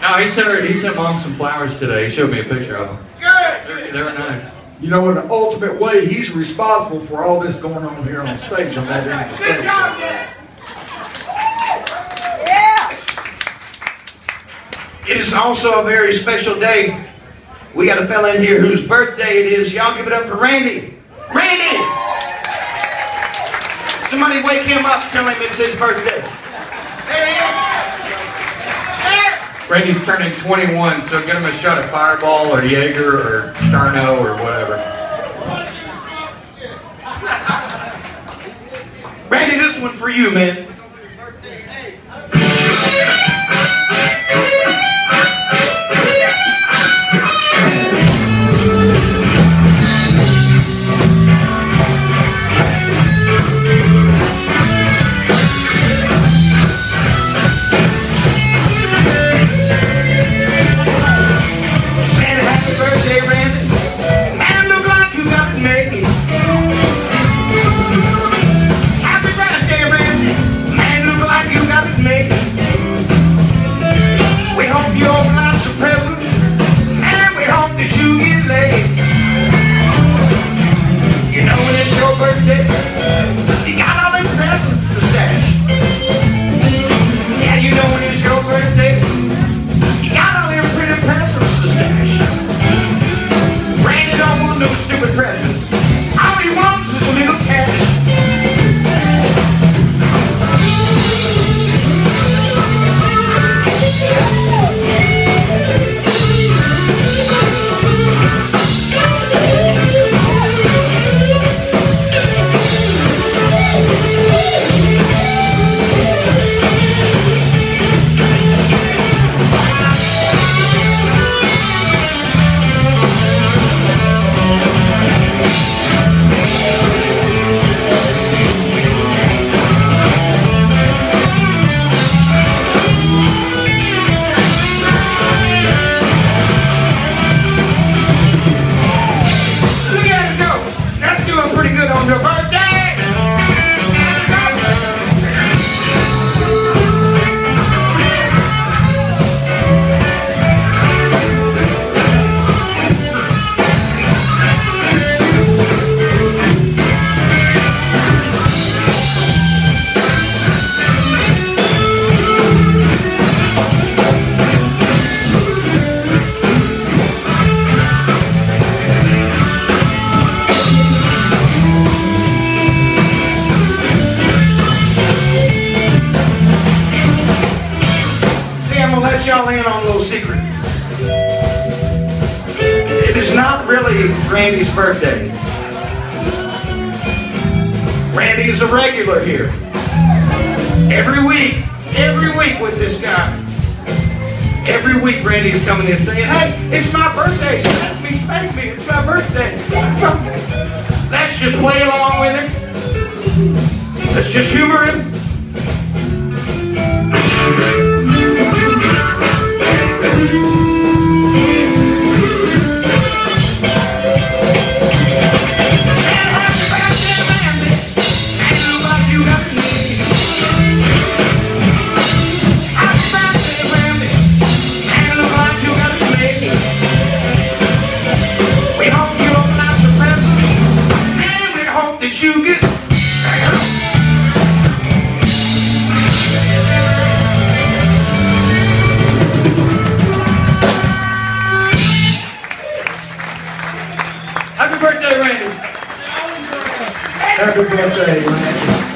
No, he sent Mom some flowers today. He showed me a picture of them. Good. They were nice. You know, in the ultimate way, he's responsible for all this going on here on stage, on that end of the stage. Good job, Dad. It is also a very special day. We got a fella in here whose birthday it is. Y'all give it up for Randy. Randy! Somebody wake him up, tell him it's his birthday. There he is. Randy's turning 21, so get him a shot of Fireball or Jaeger or Starno or whatever. Randy, this one for you, man. You got all them presents to stash. Yeah, you know when it's your birthday. You got all them pretty presents to stash. Randy don't want no stupid presents. All he wants is a little cash. On your birthday! Let y'all in on a little secret. It is not really Randy's birthday. Randy is a regular here. Every week with this guy. Every week Randy is coming in saying, hey, it's my birthday, spank me, it's my birthday. Let's just play along with it. Let's just humor him. Happy birthday, Randy. Happy birthday, Randy.